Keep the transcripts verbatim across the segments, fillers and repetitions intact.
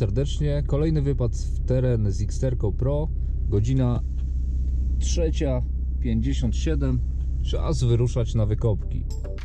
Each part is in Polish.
serdecznie. Kolejny wypad w teren z Xterką Pro. Godzina trzecia pięćdziesiąt siedem. Czas wyruszać na wykopki.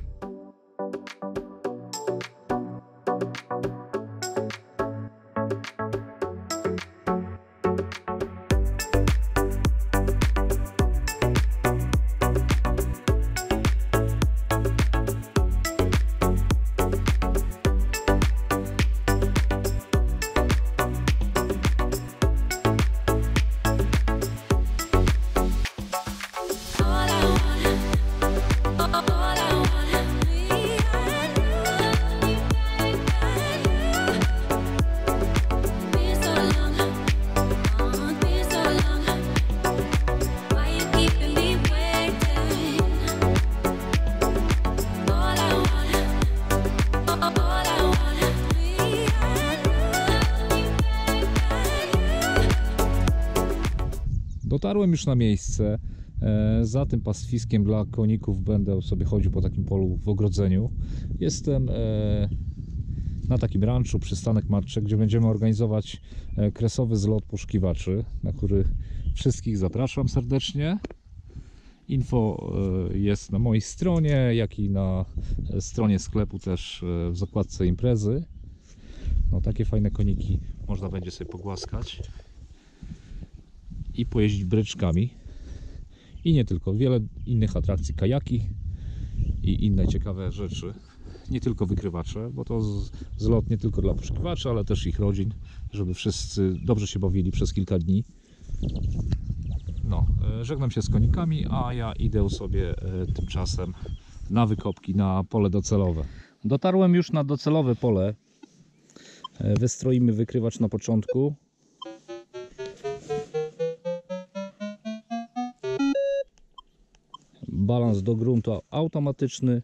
Dotarłem już na miejsce. Za tym pastwiskiem dla koników będę sobie chodził po takim polu w ogrodzeniu. Jestem na takim ranczu, przystanek Marczek, gdzie będziemy organizować kresowy zlot poszukiwaczy, na który wszystkich zapraszam serdecznie. Info jest na mojej stronie, jak i na stronie sklepu też w zakładce imprezy. No, takie fajne koniki można będzie sobie pogłaskać i pojeździć bryczkami. I nie tylko, wiele innych atrakcji, kajaki i inne ciekawe rzeczy. Nie tylko wykrywacze, bo to zlot nie tylko dla poszukiwaczy, ale też ich rodzin, żeby wszyscy dobrze się bawili przez kilka dni. No, żegnam się z konikami, a ja idę sobie tymczasem na wykopki, na pole docelowe. Dotarłem już na docelowe pole. Wystroimy wykrywacz na początku. Balans do gruntu automatyczny.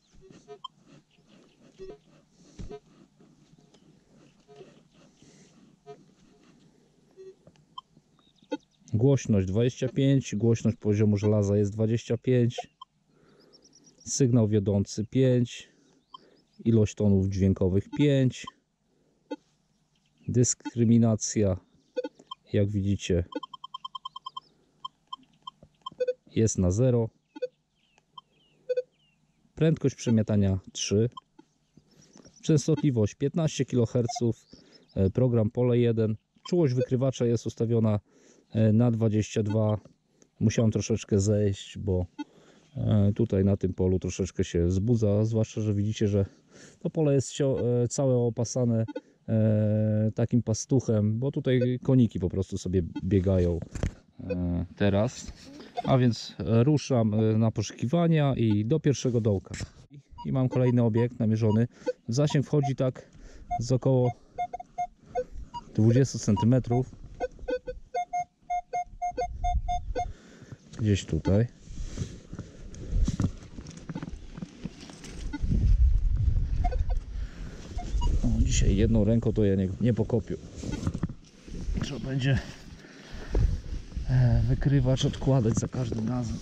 Głośność dwadzieścia pięć, głośność poziomu żelaza jest dwadzieścia pięć. Sygnał wiodący pięć. Ilość tonów dźwiękowych pięć. Dyskryminacja, jak widzicie, jest na zero. Prędkość przemiatania trzy. Częstotliwość piętnaście kiloherców. Program pole jeden. Czułość wykrywacza jest ustawiona na dwadzieścia dwa. Musiałem troszeczkę zejść, bo tutaj na tym polu troszeczkę się wzbudza. Zwłaszcza, że widzicie, że to pole jest całe opasane takim pastuchem, bo tutaj koniki po prostu sobie biegają teraz. A więc ruszam na poszukiwania i do pierwszego dołka. I mam kolejny obiekt namierzony. W zasięg wchodzi tak z około dwudziestu centymetrów. Gdzieś tutaj. O, dzisiaj jedną ręką to ja nie, nie pokopię. Trzeba będzie wykrywacz odkładać za każdym razem.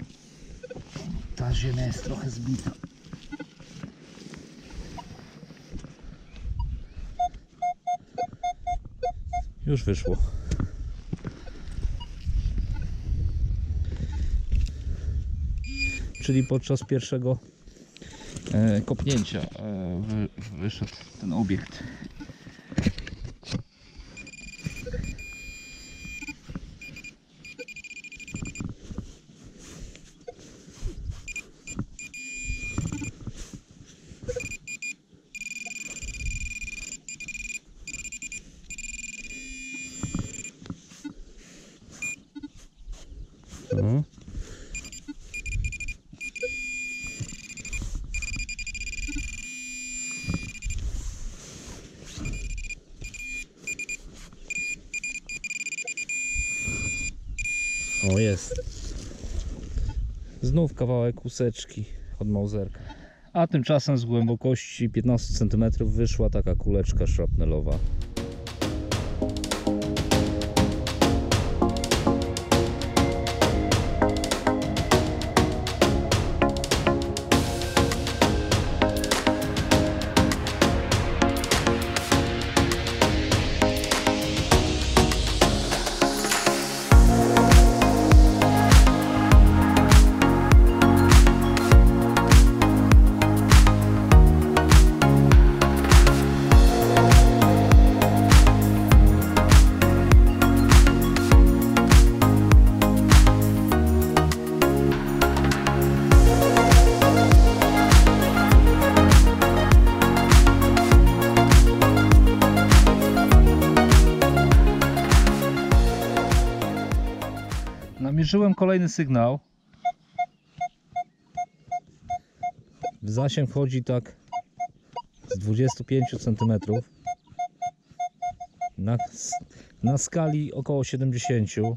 Ta ziemia jest trochę zbita. Już wyszło. Czyli podczas pierwszego e, kopnięcia e, wy, wyszedł ten obiekt. No. O, jest. Znów kawałek łuseczki od Mauserka. A tymczasem z głębokości piętnaście centymetrów wyszła taka kuleczka szrapnelowa. Namierzyłem kolejny sygnał. W zasięg wchodzi tak z dwudziestu pięciu centymetrów. Na, na skali około siedemdziesięciu.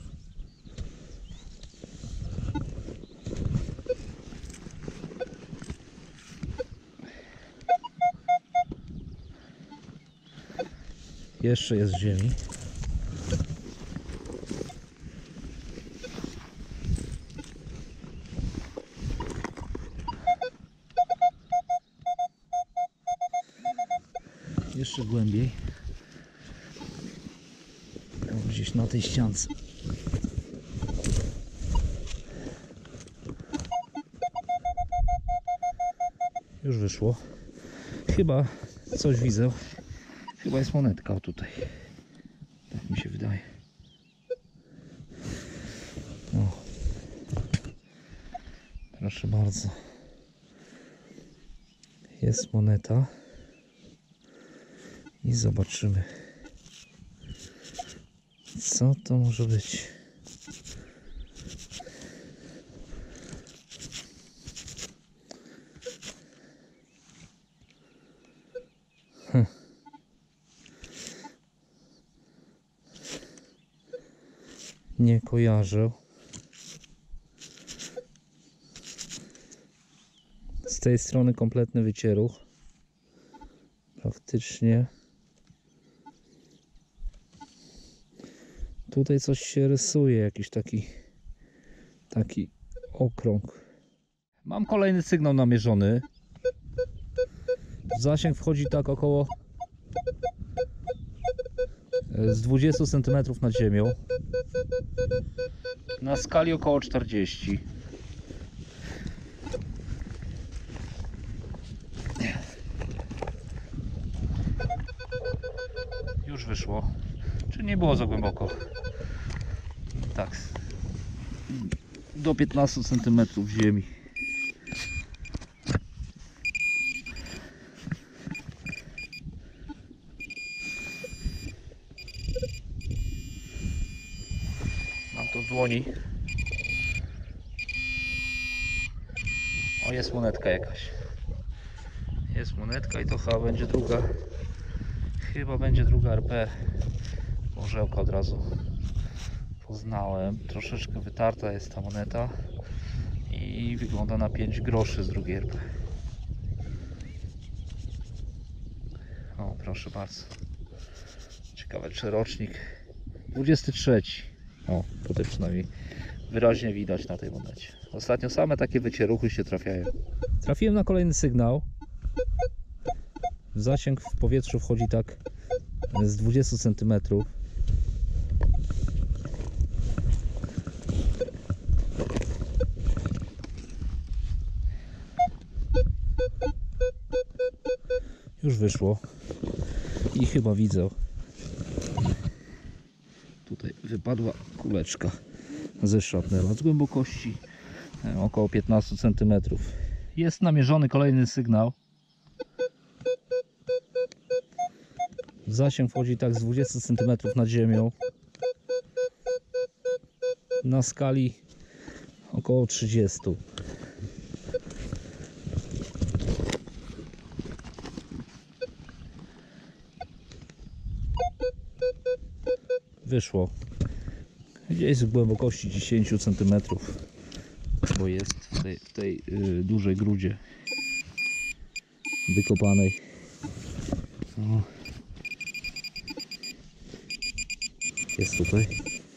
Jeszcze jest z ziemi. Jeszcze głębiej. O, gdzieś na tej ściance. Już wyszło. Chyba coś widzę. Chyba jest monetka o tutaj. Tak mi się wydaje. O. Proszę bardzo. Jest moneta. I zobaczymy, co to może być. Hm. Nie kojarzę. Z tej strony kompletny wycieruch. Praktycznie. Tutaj coś się rysuje, jakiś taki taki okrąg. Mam kolejny sygnał namierzony. W zasięg wchodzi tak około z dwudziestu centymetrów nad ziemią. Na skali około czterdziestu. Już wyszło. Czy nie było za głęboko? Tak. Do piętnastu centymetrów ziemi. Mam to w dłoni. O, jest monetka jakaś. Jest monetka i to chyba będzie druga. Chyba będzie druga R P. Orzełka od razu poznałem. Troszeczkę wytarta jest ta moneta i wygląda na pięć groszy z drugiej R P. O, proszę bardzo. Ciekawe, czy rocznik dwudziesty trzeci. O, tutaj przynajmniej wyraźnie widać na tej monecie. Ostatnio same takie wycieruchy się trafiają. Trafiłem na kolejny sygnał. W zasięg w powietrzu wchodzi tak z dwudziestu centymetrów. Już wyszło i chyba widzę. Tutaj wypadła kuleczka ze szrapnela z głębokości około piętnastu centymetrów. Jest namierzony kolejny sygnał. W zasięg wchodzi tak z dwudziestu centymetrów nad ziemią. Na skali około trzydziestu. Wyszło gdzieś z głębokości dziesięciu centymetrów, bo jest w tej, w tej yy, dużej grudzie wykopanej. O. Jest tutaj.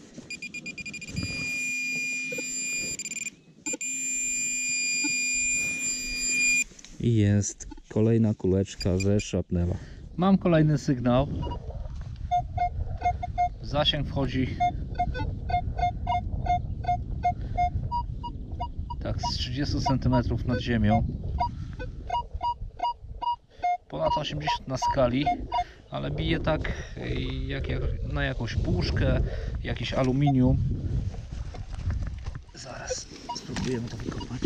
I jest kolejna kuleczka ze szrapnela. Mam kolejny sygnał. Zasięg wchodzi tak z trzydziestu centymetrów nad ziemią. Ponad osiemdziesiąt na skali, ale bije tak jak, jak na jakąś puszkę, jakiś aluminium. Zaraz spróbujemy to wykopać.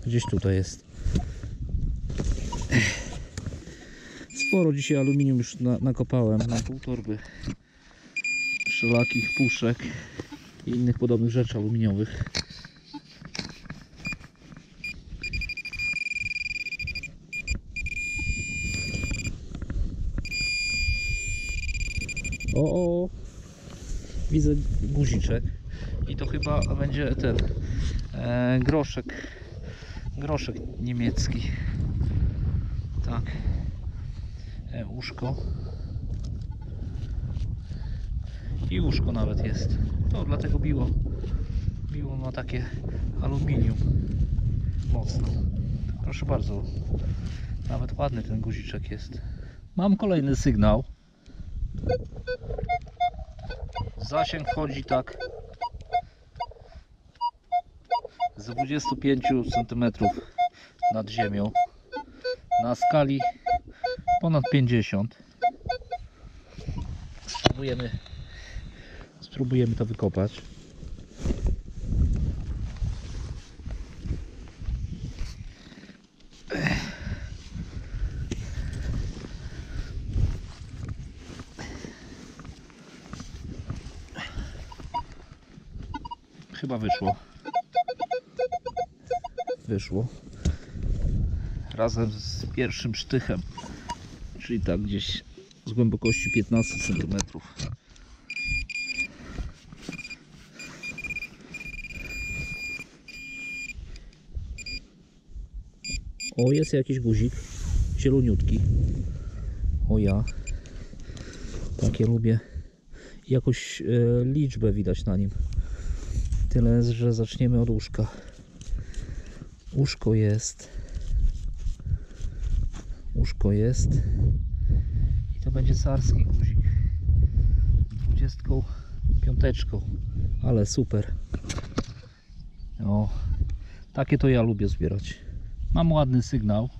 Gdzieś tutaj jest. Sporo dzisiaj aluminium już na, nakopałem. Mam pół torby wszelakich puszek i innych podobnych rzeczy aluminiowych. O, o, widzę guziczek i to chyba będzie ten e, groszek, groszek niemiecki. Tak, e, uszko i uszko nawet jest. To dlatego biło, biło na takie aluminium mocno. Proszę bardzo, nawet ładny ten guziczek jest. Mam kolejny sygnał. Zasięg wchodzi tak z dwudziestu pięciu centymetrów nad ziemią na skali ponad pięćdziesiąt. Spróbujemy, spróbujemy to wykopać. Chyba wyszło. Wyszło. Razem z pierwszym sztychem. Czyli tak gdzieś z głębokości piętnastu centymetrów. O, jest jakiś guzik. Zieloniutki. O ja. Takie lubię. Jakąś e, liczbę widać na nim. Tyle, że zaczniemy od łóżka. Łóżko jest. Łóżko jest. I to będzie carski guzik. Dwudziestką piąteczką. Ale super. O, takie to ja lubię zbierać. Mam ładny sygnał.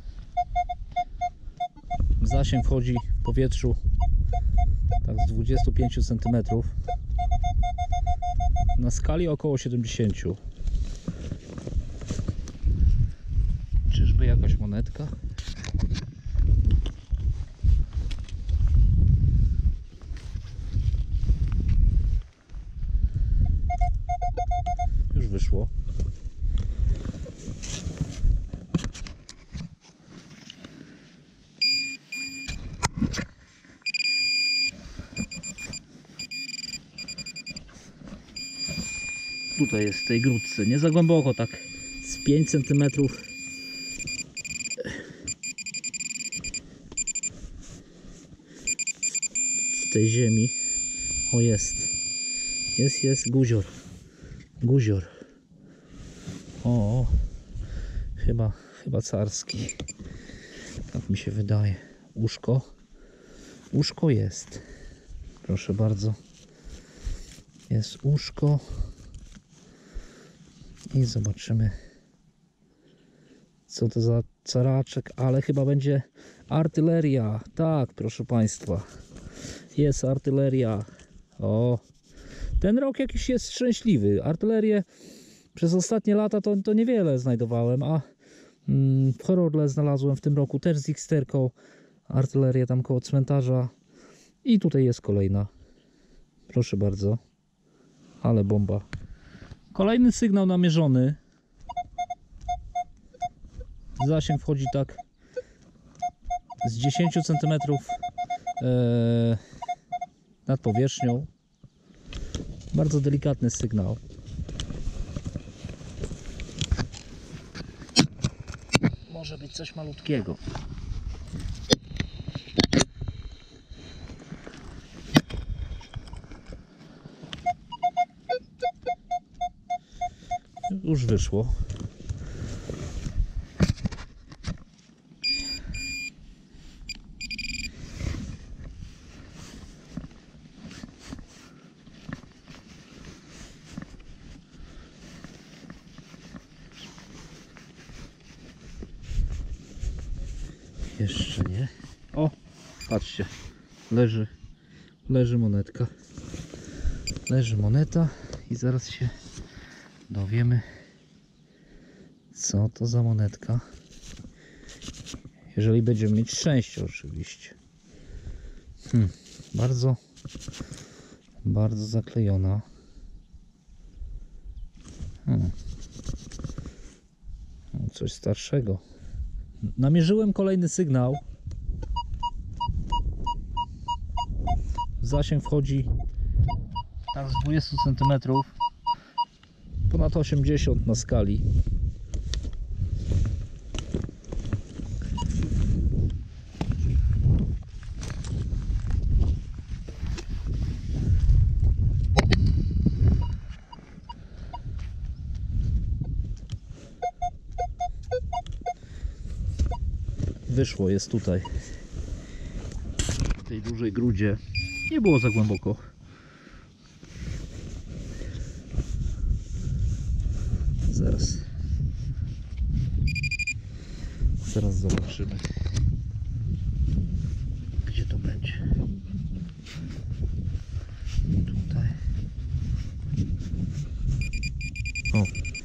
Zasięg wchodzi w powietrzu tak z dwudziestu pięciu centymetrów. Na skali około siedemdziesięciu. Czyżby jakaś monetka? Już wyszło. Tutaj jest w tej grudce, nie za głęboko, tak z pięć centymetrów. W tej ziemi. O, jest. Jest, jest guzior. Guzior. O, o. Chyba, chyba carski. Tak mi się wydaje. Łóżko. Łóżko jest. Proszę bardzo. Jest łóżko. I zobaczymy, co to za caraczek, ale chyba będzie artyleria. Tak, proszę Państwa, jest artyleria. O, ten rok jakiś jest szczęśliwy. Artylerię przez ostatnie lata to, to niewiele znajdowałem, a mm, w Hororle znalazłem w tym roku też z X-terką artylerię tam koło cmentarza. I tutaj jest kolejna. Proszę bardzo, ale bomba. Kolejny sygnał namierzony. Zasięg wchodzi tak z dziesięciu centymetrów e, nad powierzchnią. Bardzo delikatny sygnał. Może być coś malutkiego. Już wyszło. Jeszcze nie. O, patrzcie. Leży, leży monetka. Leży moneta i zaraz się dowiemy, Co to za monetka? Jeżeli będziemy mieć szczęście oczywiście. Hmm, bardzo, bardzo zaklejona. Hmm. Coś starszego. Namierzyłem kolejny sygnał. Zasięg wchodzi tak z dwudziestu centymetrów. Ponad osiemdziesiąt na skali. Wyszło, jest tutaj, w tej dużej grudzie. Nie było za głęboko. Zaraz Zaraz zobaczymy, gdzie to będzie. Tutaj. O,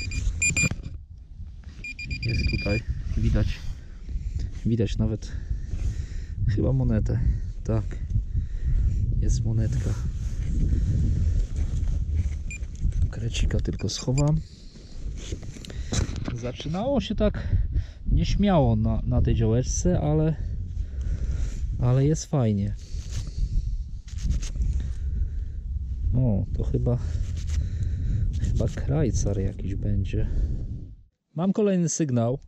jest tutaj, widać. Widać nawet chyba monetę. Tak, jest monetka. Krecika tylko schowam. Zaczynało się tak nieśmiało na, na tej działeczce, ale ale jest fajnie. O, to chyba chyba krajcar jakiś będzie. Mam kolejny sygnał.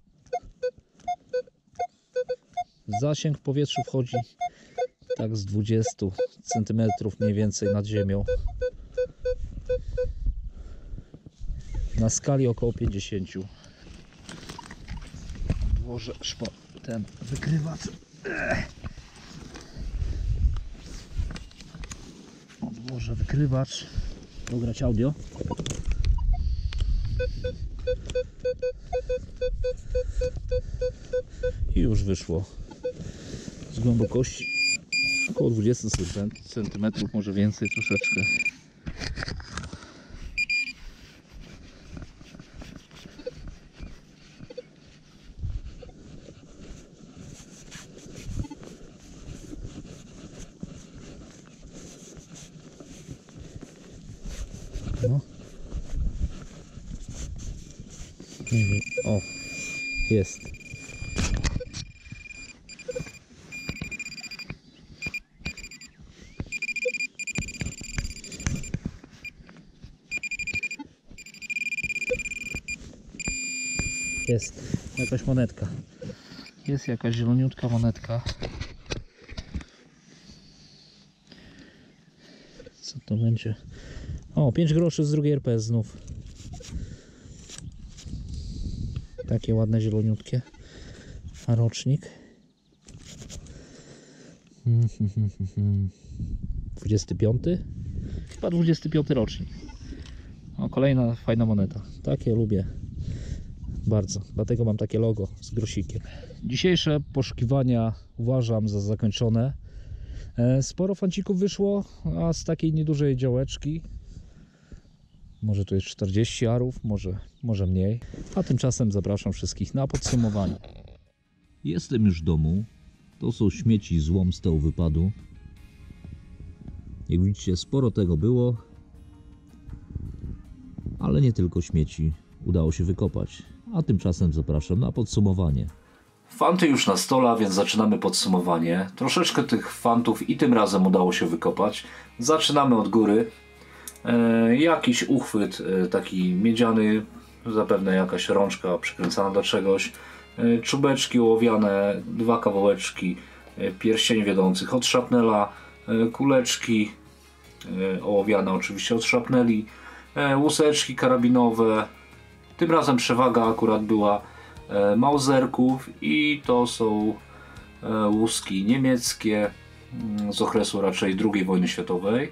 Zasięg w powietrzu wchodzi tak z dwudziestu centymetrów mniej więcej nad ziemią. Na skali około pięćdziesięciu. Odłożę szpo, ten wykrywacz. Odłożę wykrywacz. Dograć audio. I już wyszło. Z głębokości około dwudziestu centymetrów, może więcej troszeczkę. No. Nie wiem. O, jest. Jest jakaś monetka. Jest jakaś zieloniutka monetka. Co to będzie? O, pięć groszy z drugiej R P znów. Takie ładne zieloniutkie. A rocznik? dwudziesty piąty? Chyba dwudziesty piąty rocznik. O, kolejna fajna moneta. Takie lubię bardzo, dlatego mam takie logo z grosikiem. Dzisiejsze poszukiwania uważam za zakończone. Sporo fancików wyszło, a z takiej niedużej działeczki może to jest czterdzieści arów, może, może mniej. A tymczasem zapraszam wszystkich na podsumowanie. Jestem już w domu. To są śmieci, złom z tego wypadu. Jak widzicie, sporo tego było, ale nie tylko śmieci udało się wykopać. A tymczasem zapraszam na podsumowanie. Fanty już na stole, więc zaczynamy podsumowanie. Troszeczkę tych fantów i tym razem udało się wykopać. Zaczynamy od góry. E, jakiś uchwyt e, taki miedziany, zapewne jakaś rączka przykręcana do czegoś. E, czubeczki ołowiane, dwa kawałeczki e, pierścieni wiodących od szrapnela, e, kuleczki e, ołowiane oczywiście od szrapneli, e, łuseczki karabinowe. Tym razem przewaga akurat była e, Mauserków i to są e, łuski niemieckie mm, z okresu raczej drugiej wojny światowej.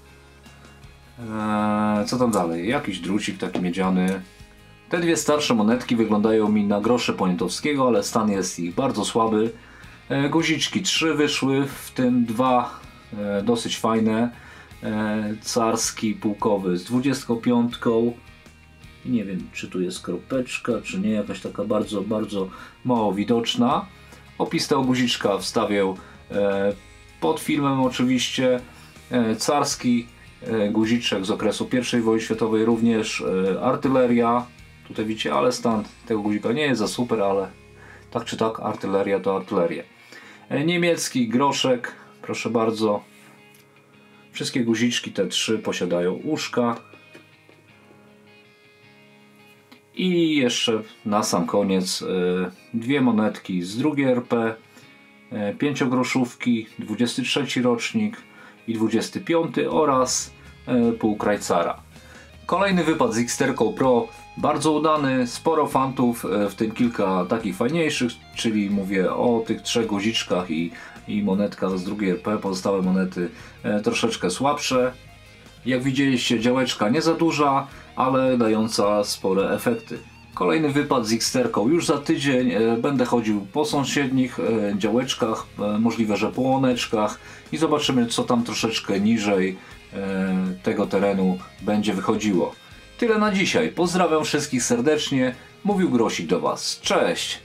E, co tam dalej? Jakiś drucik taki miedziany. Te dwie starsze monetki wyglądają mi na grosze Poniatowskiego, ale stan jest ich bardzo słaby. E, guziczki trzy wyszły, w tym dwa e, dosyć fajne. E, carski pułkowy z dwudziestką piątką. I nie wiem, czy tu jest kropeczka, czy nie, jakaś taka bardzo, bardzo mało widoczna. Opis tego guziczka wstawię e, pod filmem oczywiście. E, carski e, guziczek z okresu pierwszej wojny światowej, również e, artyleria. Tutaj widzicie, ale stan tego guzika nie jest za super, ale tak czy tak artyleria to artyleria. E, niemiecki groszek, proszę bardzo. Wszystkie guziczki, te trzy, posiadają uszka. I jeszcze na sam koniec y, dwie monetki z drugiej R P, y, pięciogroszówki, dwudziesty trzeci rocznik i dwudziesty piąty oraz y, pół Krajcara. Kolejny wypad z Xterką Pro, bardzo udany, sporo fantów, y, w tym kilka takich fajniejszych, czyli mówię o tych trzech guziczkach i, i monetka z drugiej R P, pozostałe monety y, troszeczkę słabsze. Jak widzieliście, działeczka nie za duża, ale dająca spore efekty. Kolejny wypad z Xterką już za tydzień. E, będę chodził po sąsiednich e, działeczkach, e, możliwe, że po łąeczkach i zobaczymy, co tam troszeczkę niżej e, tego terenu będzie wychodziło. Tyle na dzisiaj. Pozdrawiam wszystkich serdecznie. Mówił Grosik do Was. Cześć!